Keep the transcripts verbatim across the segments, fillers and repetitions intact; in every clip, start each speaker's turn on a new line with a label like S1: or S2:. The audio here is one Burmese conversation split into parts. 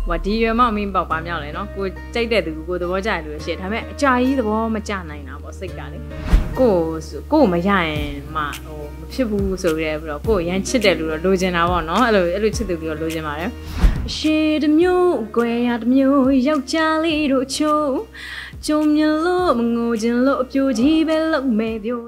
S1: ဟိုဒီရွယ်မောက်မင်းပေါက်ပါမြောက်လေနော်ကိုကြိုက်တဲ့သူကိုသဘောကျတယ်လို့ရှေ့ဒါပေမဲ့အကြာကြီးသဘောမကျနိုင်တာပေါ့စိတ်ကလေကိုကိုမရရင်မှဟိုမဖြစ်ဘူးဆိုရဲပြီးတော့ကိုရမ်းချစ်တယ်လို့တော့လိုချင်တာပေါ့နော်အဲ့လိုအဲ့လိုချစ်သူပြီးတော့လိုချင်ပါတယ်ရှေ့တစ်မျိုးကွယ်ရတစ်မျိုးယောက်ျားလေးတို့ချိုးကြုံမြလို့မငိုခြင်းလို့အပြိုကြီးပဲလုံးမဲ့ပြော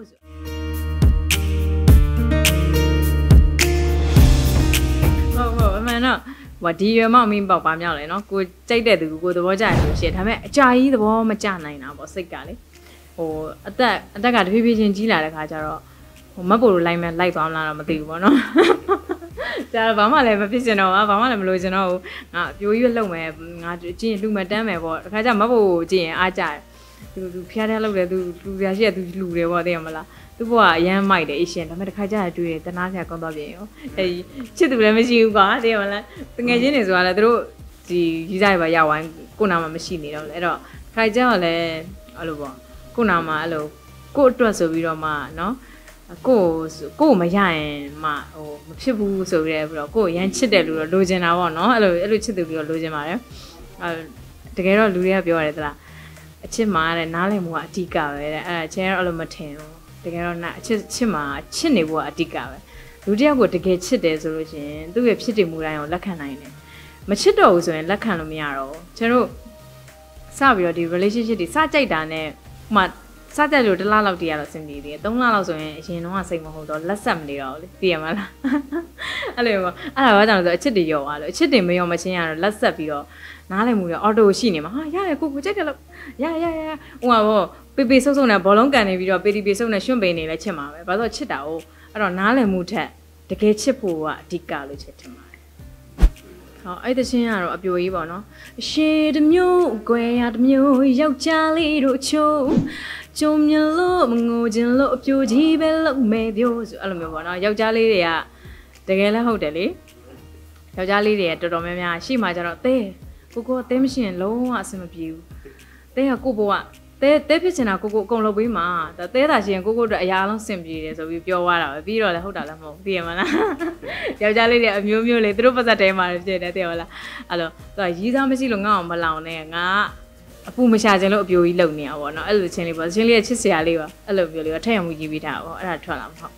S1: ဟုတ်ဟုတ်အမှန်တော့ဟိုဒီရွယ်မောက်မင်းပေါက်ပါမြောက်လေနော်ကိုကြိုက်တဲ့သူကိုသဘောကျတယ်လို့ရှေ့ဒါပေမဲ့အကြာကြီးသဘောမကျနိုင်တာပေါ့စိတ်ကလေဟိုအသက်အသက်ကတဖြည်းဖြည်းချင်းကြီးလာတဲ့ခါကျတော့ဟိုမက်ပိုလိုလိုက်မဲ့လိုက်သွားမလားတော့မသိဘူးပေါ့နော်ဒါဘာမှလည်းမဖြစ်ချင်တော့ဘာမှလည်းမလိုချင်တော့ဘူးငါအပြိုကြီးလှုပ်မယ်ငါကြည့်ရင်လူမတန်းမယ်ပေါ့တခါကျမက်ပိုကိုကြည့်ရင်အားကြတယ်သူသူဖျားတဲ့လှုပ်တယ်သူလူရရှိရသူလူတယ်ပေါ့သိရမလားသူ့ဘဝအရမ်းမိုက်တယ်အရှင်ဒါပေမဲ့တခါကျရင်တွေ့တယ်တနာစရာကောင်းသွားပြင်ရောအဲဒီချစ်သူလည်းမရှိဘူးကွာသိရမလားတငယ်ချင်းတွေဆိုတာလည်းသူတို့ဒီကြီးစားရပါရဝိုင်းကိုနာမှာမရှိနေတော့လေအဲ့တော့ခါကျတော့လည်းအဲ့လိုပေါ့ကိုနာမှာအဲ့လိုကိုအတွက်ဆိုပြီးတော့မှနော်ကိုကိုမရရင်မှဟိုမဖြစ်ဘူးဆိုရဲပြီးတော့ကိုရမ်းချစ်တယ်လို့တော့လိုချင်တာပေါ့နော်အဲ့လိုအဲ့လိုချစ်သူပြီးတော့လိုချင်ပါတယ်အဲတကယ်တော့လူတွေကပြောရတယ်သလားအချစ်မှာတဲ့နားလည်မှုကအဓိကပဲတဲ့အဲအချင်းကတော့အဲ့လိုမထင်ဘူးတကယ်တော့နာအချစ်ချစ်မှာချစ်နေဖို့ကအဓိကပဲလူတယောက်ကိုတကယ်ချစ်တယ်ဆိုလို့ရှိရင်သူ့ရဲ့ဖြစ်တည်မှုတိုင်းကိုလက်ခံနိုင်တယ်မချစ်တော့ဘူးဆိုရင်လက်ခံလို့မရတော့ဘူးကျွန်တော်စပြီးတော့ဒီ relationship တွေစကြိုက်တာနဲ့ဟိုမှာစကြိုက်လို့တစ်လလောက်တည်းရတော့စင်ပြေသေးတယ်သုံးလလောက်ဆိုရင်အရင်တော့စိတ်မဟုတ်တော့လက်ဆက်မနေတော့ဘူးလေသိရမလားအဲ့လိုပေါ့အဲ့ဒါဘာကြောင့်လဲဆိုအချစ်တွေရောသွားလို့အချစ်တွေမရောမချင်းရတော့လက်ဆက်ပြီးတော့နားလည်မှုတွေအော်တိုရှိနေမှာဟာရတယ်ကိုကိုကြိုက်တယ်လို့ရရရဟိုမှာပေါ့ပေပေဆုပ်ဆုပ်နဲ့ဘောလုံးကန်နေပြီးတော့ပေတီပေဆုပ်နဲ့ရွှွန့်ပိန်နေလဲချစ်မှာပဲဘာလို့ချစ်တာ哦အဲ့တော့နားလည်မှုထက်တကယ်ချစ်ဖို့ကအဓိကလို့ချစ်တယ်မှာဟောအဲ့တချင်းကတော့အပြိုကြီးပေါ့နော်ရှေ့တစ်မျိုးကွယ်ရတစ်မျိုးယောက်ျားလေးတို့ချိုးကြုံမြလို့မငိုခြင်းလို့အပြိုကြီးပဲလုံးမဲ့ပြောဆိုအဲ့လိုမျိုးပေါ့နော်ယောက်ျားလေးတွေကတကယ်လည်းဟုတ်တယ်လေယောက်ျားလေးတွေကတော်တော်များများရှိမှကြတော့တဲကိုကိုတဲမရှိရင်လုံးဝအဆင်မပြေဘူးတဲကကိုဘဝတဲတဲဖြစ်ချင်တာကိုကိုအကုန်လုပ်ပေးမှာဒါတဲတာရှိရင်ကိုကိုအတွက်အရာလုံးဆင်ပြေတယ်ဆိုပြီးပြောသွားတာပဲပြီးတော့လည်းဟုတ်တာလည်းမဟုတ်သိရမလားယောက်ျားလေးတွေအမျိုးမျိုးလေးသူတို့ပတ်သက်တဲမှာဖြစ်တယ်သိရမလားအဲ့လိုသူကရီးစားမရှိလို့ငါ့အောင်မလောင်နဲ့ငါအပူမရှာခြင်းလို့အပြိုကြီးလုံနေတာပေါ့နော်အဲ့လိုချင်းလေးပေါ့ချင်းလေးရဲ့ချစ်စရာလေးပါအဲ့လိုပြောလေးပါထက်ရမှုကြီးပြီးထားပါပေါ့အဲ့ဒါထွက်လာမှာဟုတ်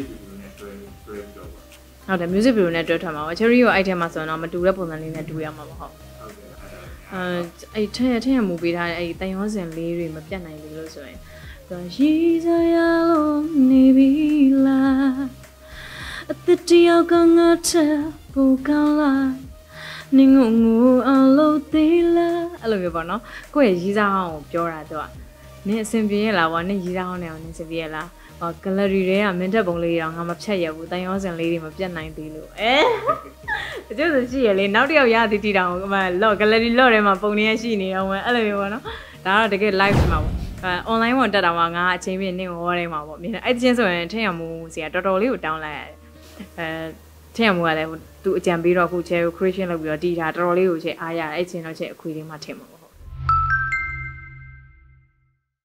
S1: ဟုတ်တယ် music video နဲ့တွဲထွက်မှာပေါ့ cherry ရော item မှာဆိုတော့မတူတဲ့ပုံစံလေးနဲ့တူရမှာပေါ့ဟုတ်အဲအဲ့ထက်ရထက်ရမှုပေးထားတဲ့အဲ့တန်ရောစင်လေးတွေမပြတ်နိုင်ဘူးလို့ဆိုရင်တော့ရီးစားရလို့နေပြီလားအသက်တယောက်ကငါထပ်ပူကောင်းလားနင်ငုံငူအလို့သေးလားအဲ့လိုမျိုးပေါ့နော်ကိုယ့်ရဲ့ရီးစားဟောင်းကိုပြောတာသူကနင်အဆင်ပြေရလားဗောနင်ရီးစားဟောင်းနဲ့အောင်နင်အဆင်ပြေရလားဟော gallery တွေကမင်းတက်ပုံလေးတော့ငါမဖြတ်ရဘူးတန်ရောစင်လေးတွေမပြတ်နိုင်သေးလို့အဲအကျိုးဆိုရှိရလေနောက်တစ်ယောက်ရသည်တီတောင်အမလော့ gallery လော့ထဲမှာပုံနေရရှိနေတော့ဝင်အဲ့လိုမျိုးပေါ့နော်ဒါတော့တကယ် live မှာပေါ့အဲ online ပေါ်တက်တာမှာငါအချိန်ပြည့်နင့်ဟောတိုင်းမှာပေါ့မြင်အဲ့ဒီချင်းဆိုရင်ထင်ရမှုစီကတော်တော်လေးကိုတောင်းလိုက်ရတယ်အဲထင်ရမှုကလည်းသူအကြံပေးတော့အခု chair creation လုပ်ပြီးတော့တီးတာတော်တော်လေးကိုချက်အားရတယ်အဲ့ချင်းတော့ချက်အခွေလေးမှထင်မှာ